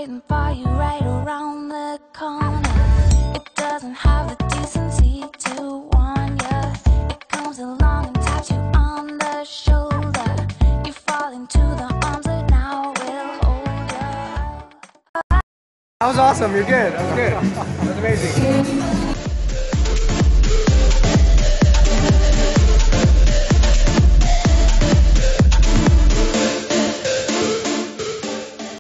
waiting for you right around the corner. It doesn't have the decency to warn you. It comes along and taps you on the shoulder. You fall into the arms that now will hold you. That was awesome. You're good. That was good. That was amazing.